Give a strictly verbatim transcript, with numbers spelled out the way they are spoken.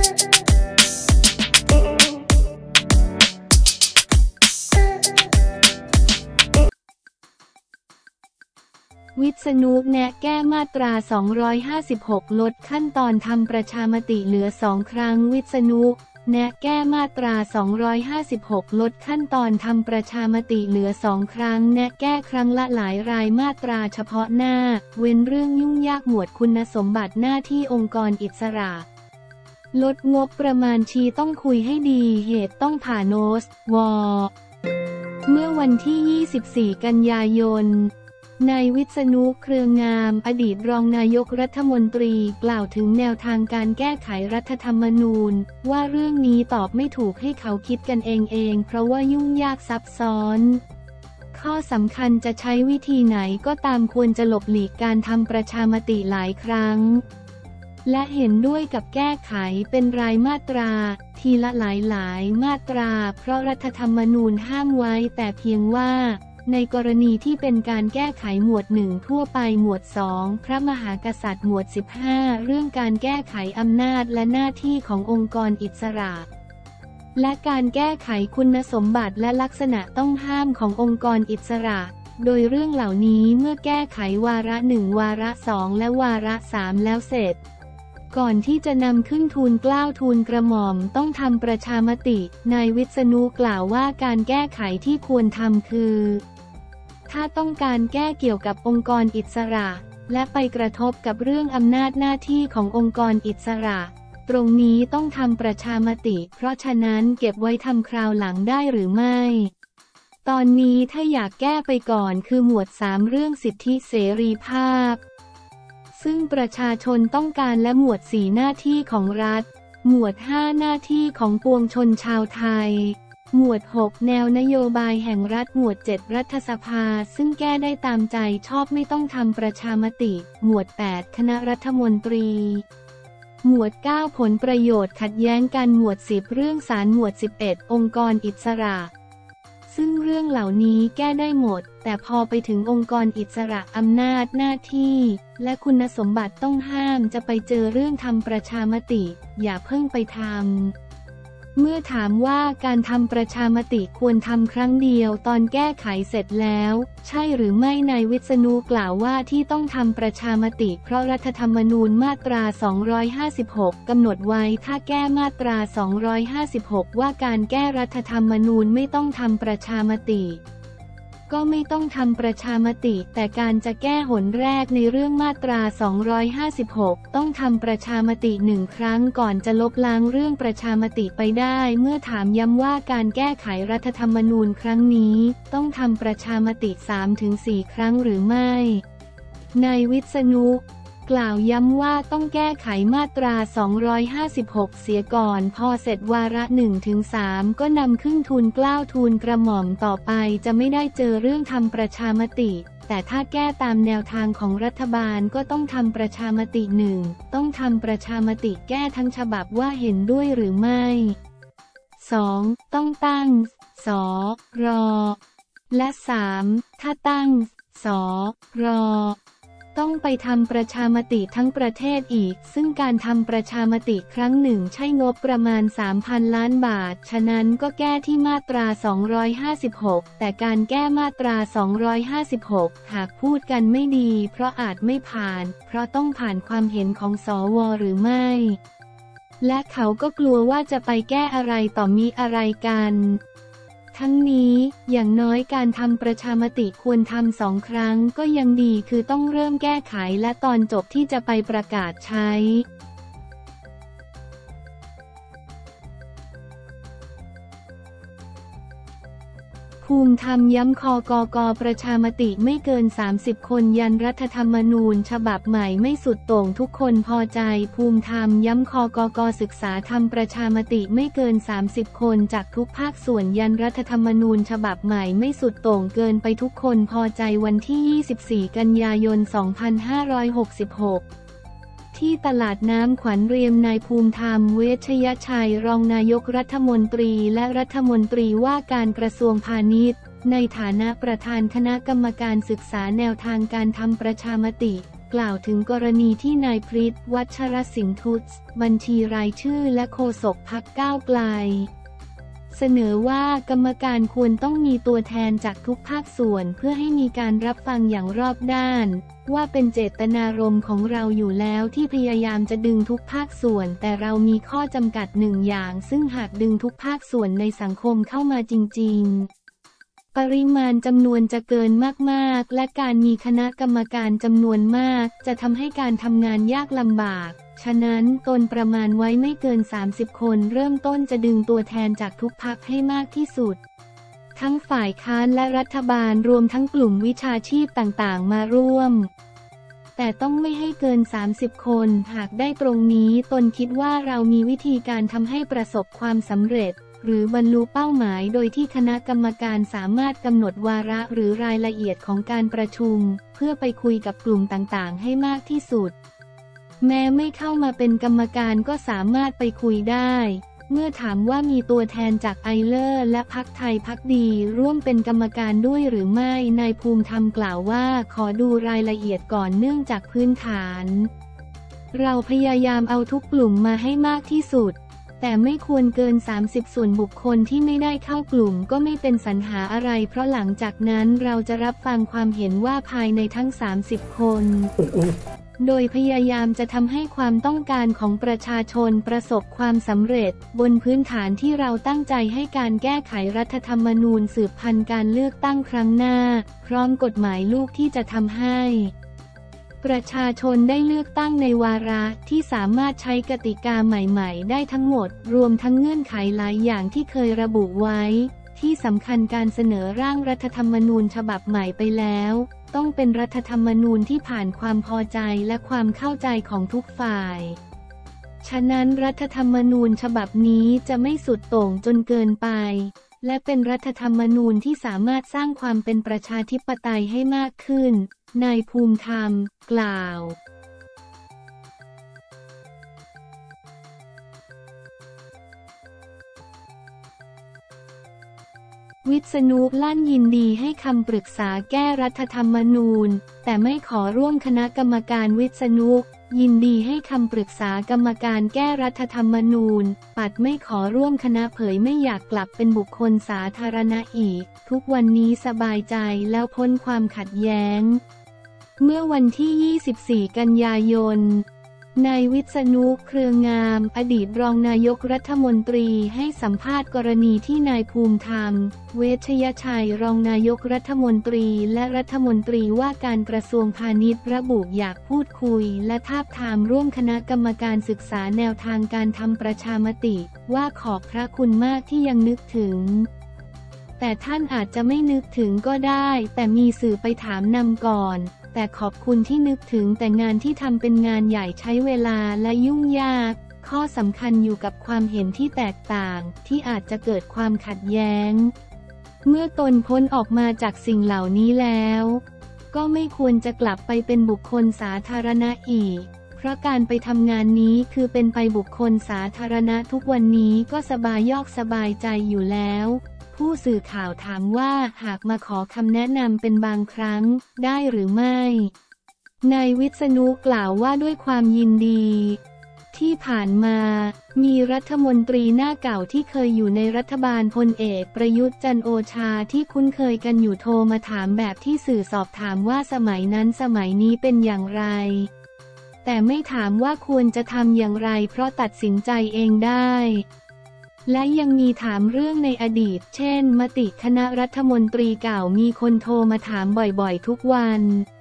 วิษณุแนะแก้มาตราสองร้อยห้าสิบหกลดขั้นตอนทำประชามติเหลือสองครั้งวิษณุแนะแก้มาตราสองร้อยห้าสิบหกลดขั้นตอนทำประชามติเหลือสองครั้งแนะแก้ครั้งละหลายรายมาตราเฉพาะหน้าเว้นเรื่องยุ่งยากหมวดคุณสมบัติหน้าที่องค์กรอิสระลดงบประมาณชีต้องคุยให้ดีเหตุต้องผ่าโนสวเมื่อวันที่ยี่สิบสี่กันยายนนายวิษณุเครืองามอดีตรองนายกรัฐมนตรีกล่าวถึงแนวทางการแก้ไขรัฐธรรมนูญว่าเรื่องนี้ตอบไม่ถูกให้เขาคิดกันเองเองเพราะว่ายุ่งยากซับซ้อนข้อสำคัญจะใช้วิธีไหนก็ตามควรจะหลบหลีกการทำประชามติหลายครั้งและเห็นด้วยกับแก้ไขเป็นรายมาตราทีละหลายๆมาตราเพราะรัฐธรรมนูญห้ามไว้แต่เพียงว่าในกรณีที่เป็นการแก้ไขหมวดหนึ่งทั่วไปหมวดสองพระมหากษัตริย์หมวดสิบห้าเรื่องการแก้ไขอำนาจและหน้าที่ขององค์กรอิสระและการแก้ไขคุณสมบัติและลักษณะต้องห้ามขององค์กรอิสระโดยเรื่องเหล่านี้เมื่อแก้ไขวาระหนึ่งวาระสองและวาระสามแล้วเสร็จก่อนที่จะนำขึ้นทูลเกล้าทูลกระหม่อมต้องทำประชามตินายวิษณุกล่าวว่าการแก้ไขที่ควรทำคือถ้าต้องการแก้เกี่ยวกับองค์กรอิสระและไปกระทบกับเรื่องอำนาจหน้าที่ขององค์กรอิสระตรงนี้ต้องทำประชามติเพราะฉะนั้นเก็บไว้ทำคราวหลังได้หรือไม่ตอนนี้ถ้าอยากแก้ไปก่อนคือหมวดสามเรื่องสิทธิเสรีภาพซึ่งประชาชนต้องการและหมวดสี่หน้าที่ของรัฐหมวดห้าหน้าที่ของปวงชนชาวไทยหมวดหกแนวนโยบายแห่งรัฐหมวดเจ็ดรัฐสภาซึ่งแก้ได้ตามใจชอบไม่ต้องทำประชามติหมวดแปดคณะรัฐมนตรีหมวดเก้าผลประโยชน์ขัดแย้งกันหมวดสิบเรื่องศาลหมวดสิบเอ็ดองค์กรอิสระซึ่งเรื่องเหล่านี้แก้ได้หมดแต่พอไปถึงองค์กรอิสระอำนาจหน้าที่และคุณสมบัติต้องห้ามจะไปเจอเรื่องทำประชามติอย่าเพิ่งไปทำเมื่อถามว่าการทำประชามติควรทำครั้งเดียวตอนแก้ไขเสร็จแล้วใช่หรือไม่นายวิษณุกล่าวว่าที่ต้องทำประชามติเพราะรัฐธรรมนูญมาตราสองร้อยห้าสิบหกกำหนดไว้ถ้าแก้มาตราสองร้อยห้าสิบหกว่าการแก้รัฐธรรมนูญไม่ต้องทำประชามติก็ไม่ต้องทำประชามติแต่การจะแก้หนแรกในเรื่องมาตราสองร้อยห้าสิบหกต้องทำประชามติหนึ่งครั้งก่อนจะลบล้างเรื่องประชามติไปได้เมื่อถามย้ำว่าการแก้ไขรัฐธรรมนูญครั้งนี้ต้องทำประชามติ สามถึงสี่ ครั้งหรือไม่นายวิษณุกล่าวย้ำว่าต้องแก้ไขมาตราสองร้อยห้าสิบหกเสียก่อนพอเสร็จวาระ หนึ่งถึงสาม ก็นำขึ้นทูลเกล้าทูลกระหม่อมต่อไปจะไม่ได้เจอเรื่องทำประชามติแต่ถ้าแก้ตามแนวทางของรัฐบาลก็ต้องทำประชามติหนึ่งต้องทำประชามติแก้ทั้งฉบับว่าเห็นด้วยหรือไม่ สอง ต้องตั้งสรและสามถ้าตั้งสรต้องไปทำประชามติทั้งประเทศอีกซึ่งการทำประชามติครั้งหนึ่งใช้งบประมาณ สามพัน ล้านบาทฉะนั้นก็แก้ที่มาตราสองร้อยห้าสิบหกแต่การแก้มาตราสองร้อยห้าสิบหกหากพูดกันไม่ดีเพราะอาจไม่ผ่านเพราะต้องผ่านความเห็นของสวหรือไม่และเขาก็กลัวว่าจะไปแก้อะไรต่อมีอะไรกันทั้งนี้อย่างน้อยการทำประชามติควรทำสองครั้งก็ยังดีคือต้องเริ่มแก้ไขและตอนจบที่จะไปประกาศใช้ภูมิธรรมย้ำคกก.ประชามติไม่เกินสามสิบคนยันรัฐธรรมนูญฉบับใหม่ไม่สุดโต่งทุกคนพอใจภูมิธรรมย้ำคกก.ศึกษาทำประชามติไม่เกินสามสิบคนจากทุกภาคส่วนยันรัฐธรรมนูญฉบับใหม่ไม่สุดโต่งเกินไปทุกคนพอใจวันที่ยี่สิบสี่กันยายนสองพันห้าร้อยหกสิบหกที่ตลาดน้ำขวัญเรียมนายภูมิธรรมเวชยชัยรองนายกรัฐมนตรีและรัฐมนตรีว่าการกระทรวงพาณิชย์ในฐานะประธานคณะกรรมการศึกษาแนวทางการทำประชามติกล่าวถึงกรณีที่นายพฤทธิ์วัชรสินทุตส์บัญชีรายชื่อและโฆษกพรรคก้าวไกลเสนอว่ากรรมการควรต้องมีตัวแทนจากทุกภาคส่วนเพื่อให้มีการรับฟังอย่างรอบด้านว่าเป็นเจตนารมณ์ของเราอยู่แล้วที่พยายามจะดึงทุกภาคส่วนแต่เรามีข้อจำกัดหนึ่งอย่างซึ่งหากดึงทุกภาคส่วนในสังคมเข้ามาจริงๆปริมาณจำนวนจะเกินมากๆและการมีคณะกรรมการจำนวนมากจะทำให้การทำงานยากลำบากฉะนั้นตนประมาณไว้ไม่เกินสามสิบคนเริ่มต้นจะดึงตัวแทนจากทุกพรรคให้มากที่สุดทั้งฝ่ายค้านและรัฐบาลรวมทั้งกลุ่มวิชาชีพต่างๆมาร่วมแต่ต้องไม่ให้เกินสามสิบคนหากได้ตรงนี้ตนคิดว่าเรามีวิธีการทำให้ประสบความสำเร็จหรือบรรลุเป้าหมายโดยที่คณะกรรมการสามารถกำหนดวาระหรือรายละเอียดของการประชุมเพื่อไปคุยกับกลุ่มต่างๆให้มากที่สุดแม้ไม่เข้ามาเป็นกรรมการก็สามารถไปคุยได้เมื่อถามว่ามีตัวแทนจากไอเลอร์และพรรคไทยพักดีร่วมเป็นกรรมการด้วยหรือไม่นายภูมิธรรมกล่าวว่าขอดูรายละเอียดก่อนเนื่องจากพื้นฐานเราพยายามเอาทุกกลุ่มมาให้มากที่สุดแต่ไม่ควรเกินสามสิบส่วนบุคคลที่ไม่ได้เข้ากลุ่มก็ไม่เป็นสรรหาอะไรเพราะหลังจากนั้นเราจะรับฟังความเห็นว่าภายในทั้งสามสิบคนโดยพยายามจะทำให้ความต้องการของประชาชนประสบความสำเร็จบนพื้นฐานที่เราตั้งใจให้การแก้ไขรัฐธรรมนูญสืบพันธุ์การเลือกตั้งครั้งหน้าพร้อมกฎหมายลูกที่จะทำให้ประชาชนได้เลือกตั้งในวาระที่สามารถใช้กติกาใหม่ๆได้ทั้งหมดรวมทั้งเงื่อนไขหลายอย่างที่เคยระบุไว้ที่สำคัญการเสนอร่างรัฐธรรมนูญฉบับใหม่ไปแล้วต้องเป็นรัฐธรรมนูญที่ผ่านความพอใจและความเข้าใจของทุกฝ่ายฉะนั้นรัฐธรรมนูญฉบับนี้จะไม่สุดโต่งจนเกินไปและเป็นรัฐธรรมนูญที่สามารถสร้างความเป็นประชาธิปไตยให้มากขึ้นนายภูมิธรรมกล่าววิษณุลั่นยินดีให้คำปรึกษาแก้รัฐธรรมนูญแต่ไม่ขอร่วมคณะกรรมการวิษณุยินดีให้คำปรึกษากรรมการแก้รัฐธรรมนูญปัดไม่ขอร่วมคณะเผยไม่อยากกลับเป็นบุคคลสาธารณะอีกทุกวันนี้สบายใจแล้วพ้นความขัดแย้งเมื่อวันที่ยี่สิบสี่กันยายนนายวิษณุเครืองามอดีตรองนายกรัฐมนตรีให้สัมภาษณ์กรณีที่นายภูมิธรรมเวชยชัยรองนายกรัฐมนตรีและรัฐมนตรีว่าการกระทรวงพาณิชย์ระบุอยากพูดคุยและทาบทามร่วมคณะกรรมการศึกษาแนวทางการทำประชามติว่าขอบพระคุณมากที่ยังนึกถึงแต่ท่านอาจจะไม่นึกถึงก็ได้แต่มีสื่อไปถามนำก่อนแต่ขอบคุณที่นึกถึงแต่งานที่ทำเป็นงานใหญ่ใช้เวลาและยุ่งยากข้อสำคัญอยู่กับความเห็นที่แตกต่างที่อาจจะเกิดความขัดแย้งเมื่อตนพ้นออกมาจากสิ่งเหล่านี้แล้วก็ไม่ควรจะกลับไปเป็นบุคคลสาธารณะอีกเพราะการไปทำงานนี้คือเป็นไปบุคคลสาธารณะทุกวันนี้ก็สบายยอกสบายใจอยู่แล้วผู้สื่อข่าวถามว่าหากมาขอคำแนะนำเป็นบางครั้งได้หรือไม่นายวิษณุกล่าวว่าด้วยความยินดีที่ผ่านมามีรัฐมนตรีหน้าเก่าที่เคยอยู่ในรัฐบาลพลเอกประยุทธ์จันทร์โอชาที่คุ้นเคยกันอยู่โทรมาถามแบบที่สื่อสอบถามว่าสมัยนั้นสมัยนี้เป็นอย่างไรแต่ไม่ถามว่าควรจะทำอย่างไรเพราะตัดสินใจเองได้และยังมีถามเรื่องในอดีตเช่นมติคณะรัฐมนตรีเก่ามีคนโทรมาถามบ่อยๆทุกวัน